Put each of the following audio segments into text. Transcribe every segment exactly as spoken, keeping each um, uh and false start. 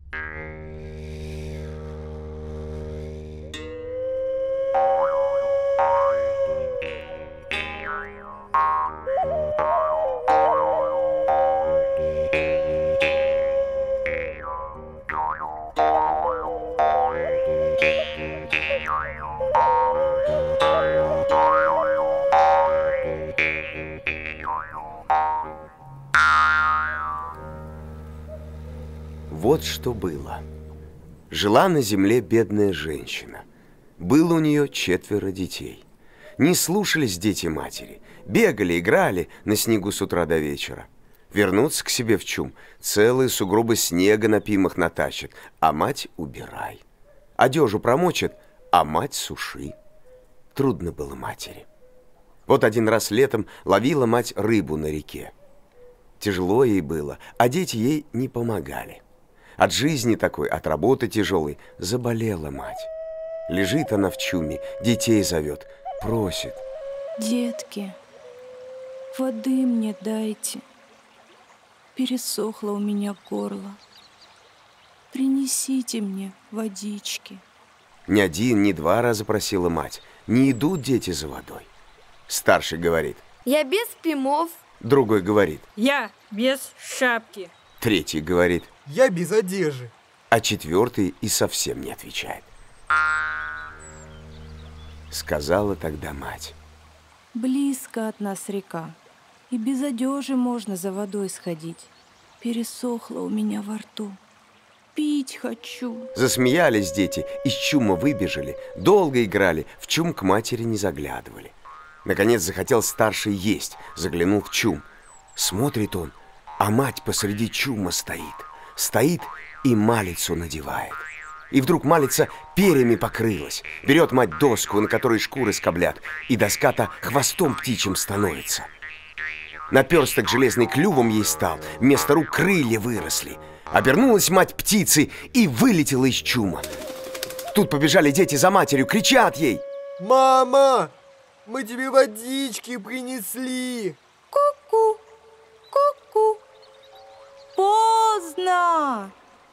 Вот что было. Жила на земле бедная женщина. Было у нее четверо детей. Не слушались дети матери. Бегали, играли на снегу с утра до вечера. Вернуться к себе в чум, целые сугробы снега на пимах натащит, а мать убирай. Одежу промочит, а мать суши. Трудно было матери. Вот один раз летом ловила мать рыбу на реке. Тяжело ей было, а дети ей не помогали. От жизни такой, от работы тяжелой, заболела мать. Лежит она в чуме, детей зовет, просит. Детки, воды мне дайте. Пересохло у меня горло. Принесите мне водички. Ни один, ни два раза просила мать. Не идут дети за водой. Старший говорит: я без пимов. Другой говорит: я без шапки. Третий говорит: я без одежды. А четвертый и совсем не отвечает. Сказала тогда мать: близко от нас река, и без одежи можно за водой сходить. Пересохло у меня во рту. Пить хочу. Засмеялись дети, из чума выбежали, долго играли, в чум к матери не заглядывали. Наконец захотел старший есть, заглянул в чум. Смотрит он, а мать посреди чума стоит. Стоит и малицу надевает. И вдруг малица перьями покрылась. Берет мать доску, на которой шкуры скоблят, и доска-то хвостом птичьим становится. Наперсток железный клювом ей стал, вместо рук крылья выросли. Обернулась мать птицей и вылетела из чума. Тут побежали дети за матерью, кричат ей: мама, мы тебе водички принесли. Ку-ку, ку-ку. Поздно,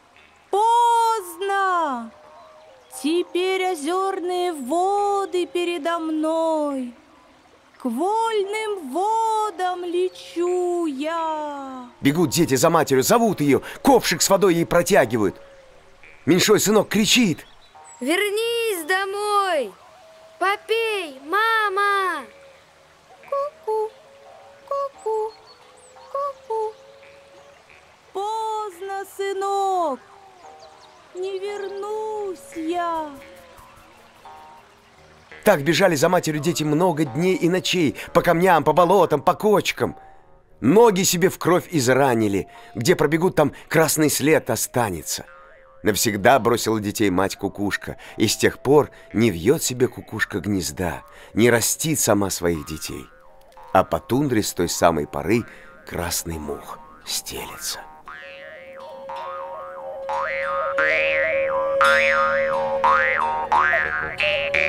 поздно. Теперь озерные воды передо мной. К вольным водам лечу я. Бегут дети за матерью, зовут ее, ковшик с водой ей протягивают. Меньшой сынок кричит: вернись домой, попей, мама. Ку-ку, ку-ку, ку-ку. Поздно, сынок, не вернусь я. Так бежали за матерью дети много дней и ночей, по камням, по болотам, по кочкам. Ноги себе в кровь изранили, где пробегут, там красный след останется. Навсегда бросила детей мать кукушка, и с тех пор не вьет себе кукушка гнезда, не растит сама своих детей. А по тундре с той самой поры красный мох стелется. Ой, ой, ой, ой, ой, ой, ой, ой.